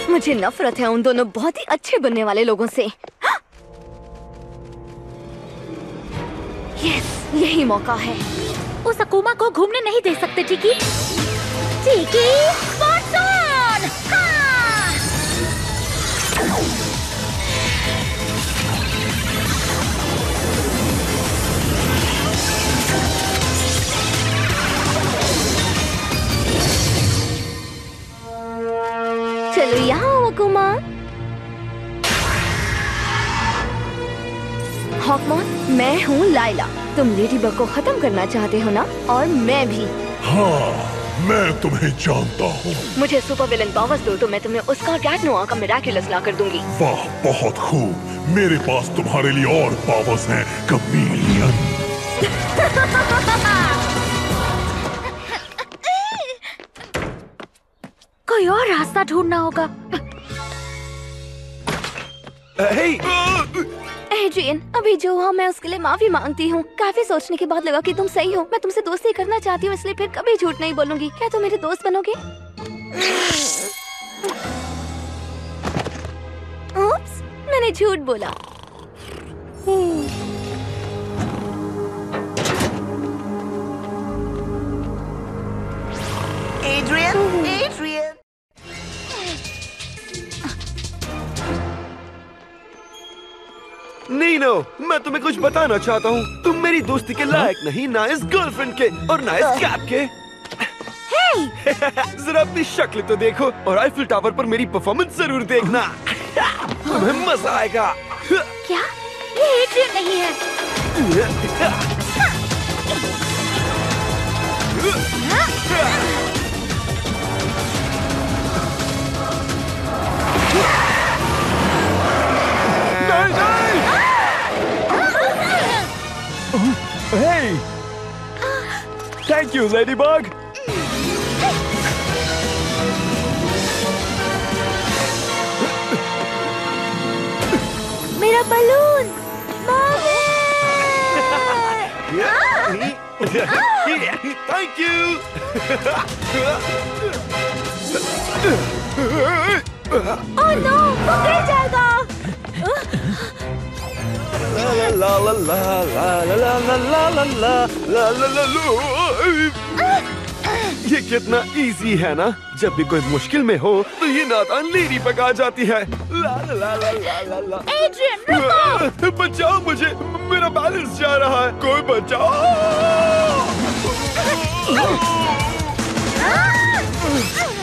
मुझे नफरत है उन दोनों बहुत ही अच्छे बनने वाले लोगों से। यस, यही मौका है। उस अकुमा को घूमने नहीं दे सकते टिकी। टिकी मॉनसून! हाँ! चलो यहाँ अकुमा। हॉकमॉन, मैं हूँ लाइला। तुम लेडीबग को खत्म करना चाहते हो ना? और मैं भी। हाँ, मैं तुम्हें जानता हूँ। मुझे सुपर विलन पावर्स दो तो मैं तुम्हें उसका कैट नोआ का मिराक्युलस ला कर दूंगी। वाह, बहुत खूब। मेरे पास तुम्हारे लिए और पावर्स हैं, कमीलियन। कोई और रास्ता ढूंढना होगा। एड्रियन, अभी जो हुआ मैं उसके लिए माफी मांगती हूँ। काफी सोचने के बाद लगा कि तुम सही हो। मैं तुमसे दोस्ती करना चाहती हूँ, इसलिए फिर कभी झूठ नहीं बोलूंगी। क्या तुम मेरे दोस्त बनोगे? उप्स, मैंने झूठ बोला। Adrian, Adrian. नीनो, मैं तुम्हें कुछ बताना चाहता हूँ। तुम मेरी दोस्ती के लायक नहीं, ना इस गर्लफ्रेंड के और ना इस कैप के। जरा अपनी शक्ल तो देखो और आईफिल टावर पर मेरी परफॉर्मेंस जरूर देखना। तुम्हें मजा आएगा। क्या? ये एड्रियन नहीं है। Hey! Thank you, Ladybug. मेरा balloon! Thank you. Oh no, वो गिर जाएगा। La la la la la la la la la la la la la la। ये कितना इजी है ना? जब भी कोई मुश्किल में हो तो ये नादान लेडी पक आ जाती है। ला ला ला ला ला ला ला। एड्रियन, रुको! बचाओ मुझे, मेरा बैलेंस जा रहा है। कोई बचाओ!